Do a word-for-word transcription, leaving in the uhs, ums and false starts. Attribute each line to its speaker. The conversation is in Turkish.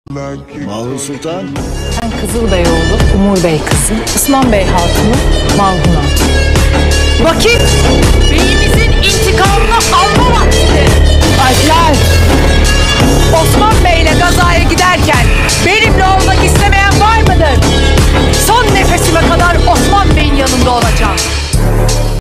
Speaker 1: Mulhun Sultan.
Speaker 2: Ben Kızılbeyoğlu, Umur Bey kızı, Osman Bey halkının Mulhun Sultan.
Speaker 3: Vakit beyimizin intikamını alma vakti.